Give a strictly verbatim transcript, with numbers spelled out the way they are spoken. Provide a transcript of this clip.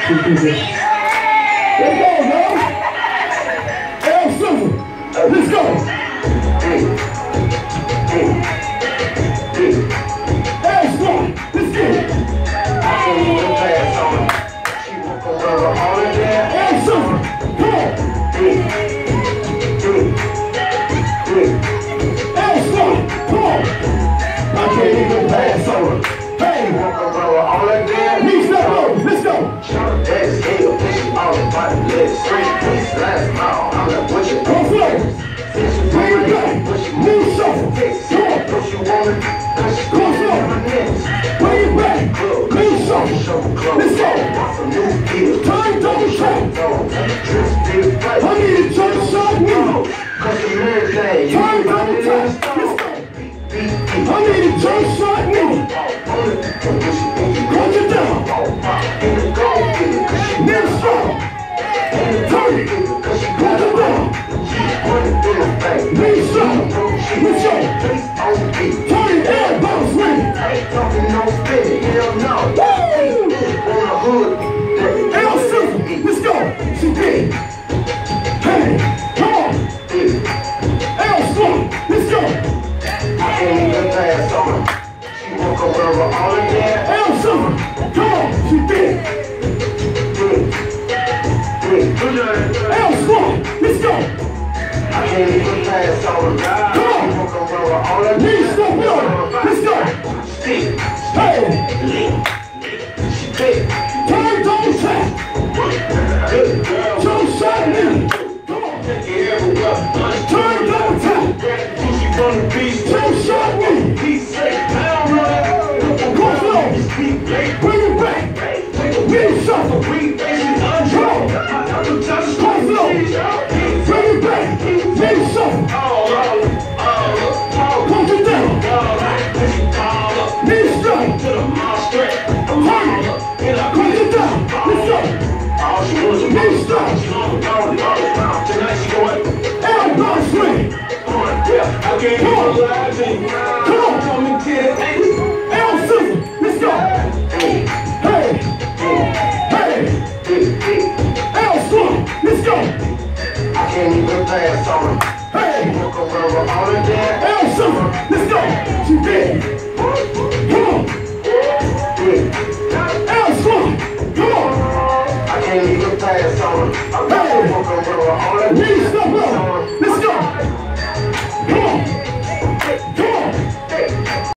Let's go, y'all. L Silver. Let's go. L Squad. Let's get it. L Silver. Come on. L Squad. Come on. I can't even pass on her. Hey, me step over. Let's go. Go slow. Bring it back. Move shuffle. Come on. Go slow. Bring it back. Move shuffle. Let's go. Time double track. I need a jump shot move. Time double track. Let's go. I need a jump shot move. Crunch it down. Near strong. Turn it. Crunch it down. Knee strong. Let's go. Turn it. Air bounce with it. Woo! L Silver. Let's go. She did. Hey, come on. L Squad. Let's go. L Silver. Come on. She did. L Squad. Let's go. Come on. Knee step up. Let's go. Hey. Time double track. Jump shot in. Come on. Time double track. Jump shot in. Go slow. Bring it back. Knee shuffle. Go.